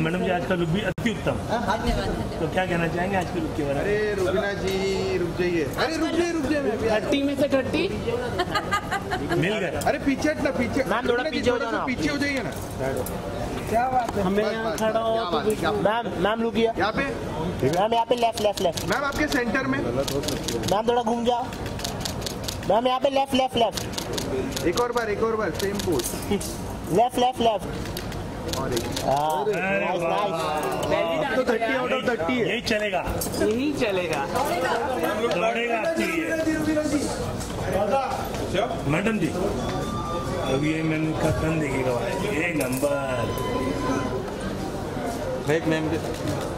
Madam जी आज का look भी अति उत्तम। तो क्या कहना चाहेंगे आज के लुक के बारे में? अरे रुबीना जी रुक जाइए, अरे रुक जाइए 30 में से 30 मिल गए। अरे पीछे हटना, पीछे मैम थोड़ा पीछे हो जाना, पीछे हो जाइए ना। क्या बात है, हमें यहाँ खड़ा हो तो मैम रुकिए यहाँ पे मैम, यहाँ पे लेफ्ट लेफ्ट लेफ्ट मैम आपके सेंटर में मैम, थोड़ा घूम जाओ मैम, यहाँ पे लेफ्ट लेफ्ट लेफ्ट, एक और बार same pose, left left left और एक नाइस नाइस। तो 30 आउट ऑफ 30 है। यही चलेगा, यही चलेगा, दौड़ेगा आपके लिए। मैडम जी अब ये मैम का कन देखिएगा, एक नंबर। एक मैम के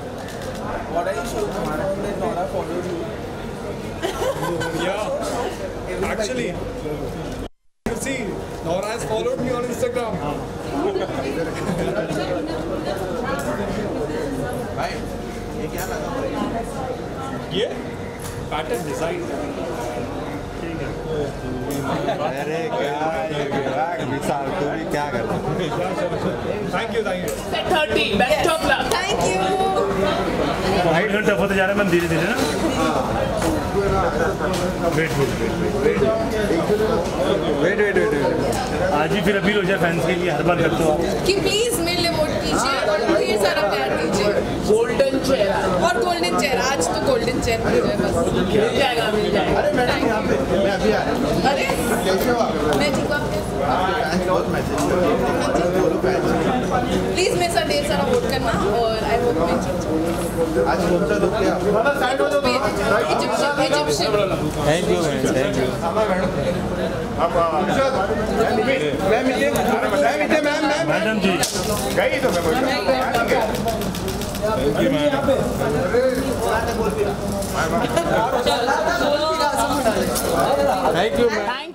Yeah, actually, you see, Nora has followed me on Instagram. भाई ये क्या लगा? ये पैटर्न डिजाइन। अरे क्या विशाल, तू भी क्या कर रहा है? Thank you. 30 best of luck. Thank you. 1 घंटा होते जा रहा है मैम, धीरे धीरे ना। वेट आज ही फिर अपील हो जाए फैंस के लिए, हर बार करते हो आप कि प्लीज मेरे लिए वोट कीजिए और ढेर सारा प्यार दीजिए। गोल्डन चेयर और गोल्डन चेयर, आज तो गोल्डन चेयर मिल जाए बस। मिल जाएगा मिल जाएगा। अरे मैडम यहाँ पे मैं अभी आ रहा हूँ। अरे कैसे हो आप? मैं ठीक हूँ, आप कैसे? बहुत मैसेज प्लीज मेरे साथ ढेर सारा वोट करना और आई होप मैं जीत जाऊँ। आज कौन सा लुक है आपका? Egyptian. Thank you thank you. Madam ji. गई तो थैंक यू मैम।